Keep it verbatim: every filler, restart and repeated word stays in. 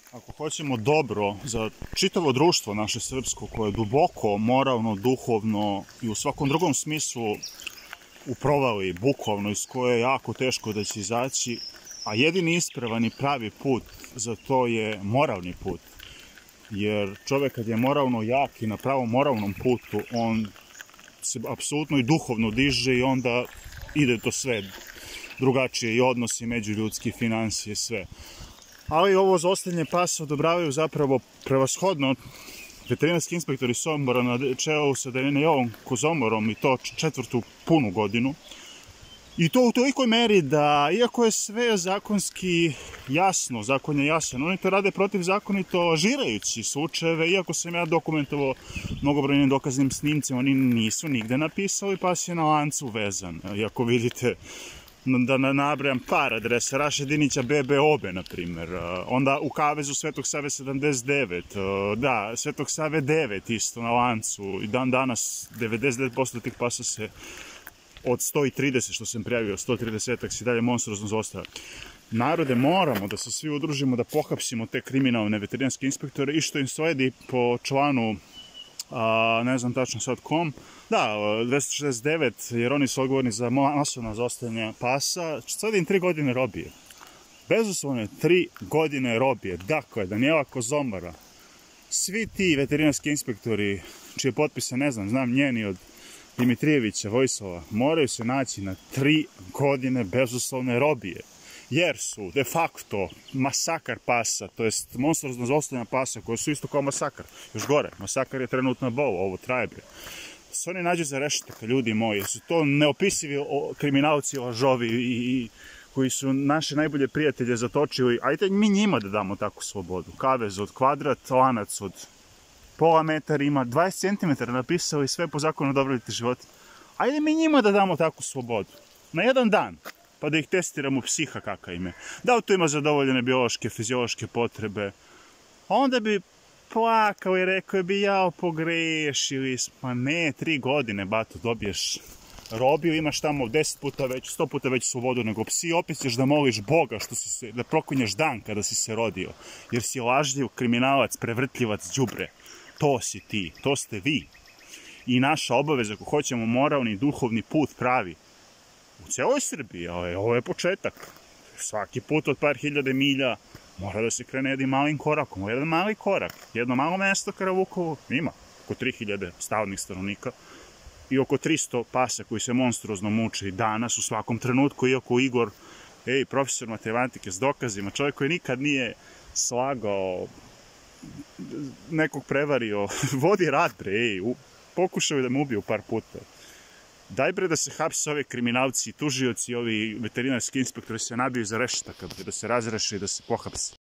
Ako hoćemo dobro za čitavo društvo naše srpsko, koje je duboko, moralno, duhovno i u svakom drugom smislu u provali, bukvalno, iz koje je jako teško da će izaći, a jedini ispravan i pravi put za to je moralni put. Jer čovek kad je moralno jak i na pravom moralnom putu, on se apsolutno i duhovno diže i onda ide to sve drugačije, i odnosi međuljudski, finansije, sve. Ali ovo za ostavljanje pasa odobravaju zapravo prevashodno veterinarski inspektori Sombora na čelu sa Danielom Kozomorom, i to četvrtu punu godinu. I to u tolikoj meri da, iako je sve zakonski jasno, zakon je jasan, oni to rade protivzakonito žirajući slučajeve, iako sam ja dokumentovao mnogobrojnim dokaznim snimcima, oni nisu nigde napisali pas je na lancu vezan. Iako vidite, da nabrajam par adresa, Raše Dinića B B Obe, na primjer, onda u kavezu Svetog Save sedamdeset devet, da, Svetog Save devet isto na lancu, i dan danas devedeset devet posto tih pasa se od sto trideset što sam prijavio, sto tridesetak se dalje monstruozno zostava. Narode, moramo da se svi udružimo, da pohapsimo te kriminalne veterinarske inspektore, i što im sledi po članu, a, ne znam tačno sad kom, da, dvesta šezdeset devet, jer oni su odgovorni za masovno zaostajanje pasa, sad im tri godine robije. Bezuslovno je tri godine robije. Dakle, Daniela Kozomora, svi ti veterinarski inspektori, čije potpise ne znam, znam njeni od Dimitrijevića, Vojslava, moraju se naći na tri godine bezuslovne robije, jer su de facto masakar pasa, to jest monstruozno zaostajanje pasa, koje su isto kao masakar, još gore, masakar je trenutna bol, ovo traje bre. Se oni nađu za rešetaka, ljudi moji, su to neopisivi kriminalci, lažovi, i, i koji su naše najbolje prijatelje zatočili. Ajde mi njima da damo takvu slobodu. Kavez od kvadrat, lanac od pola metar, ima dvadeset centimetara napisali, sve po zakonu o dobrobiti života. Ajde mi njima da damo takvu slobodu. Na jedan dan. Pa da ih testiramo psiha kakav im je. Da li to ima zadovoljene biološke, fiziološke potrebe. Onda bi plakao i rekao bi, jao, pogrešili. Pa ne, tri godine, bato, dobiješ robiju, imaš tamo deset puta već, sto puta već slobodu nego psi, opet ćeš da moliš Boga što si se, da proklinješ dan kada si se rodio. Jer si lažljiv, kriminalac, prevrtljivac, đubre. To si ti, to ste vi. I naša obaveza, ako hoćemo moralni i duhovni put pravi, u celoj Srbiji, ali ovo je početak. Svaki put od par hiljade milja mora da se krene jednim malim korakom. Ovo je jedan mali korak. Jedno malo mesto Karavukovo ima oko tri hiljade stalnih stanovnika i oko tristo pasa koji se monstruozno muče i danas u svakom trenutku, iako Igor, ej, profesor matematike s dokazima, čovjek koji nikad nije slagao, nekog prevario, vodi rad, bre, ej, pokušao da mu ubiju par puta. Daj bre da se hapse ove kriminalci, tužioci, ovi veterinarski inspektori se nabiju za rešetaka, da se razreše i da se pohapse.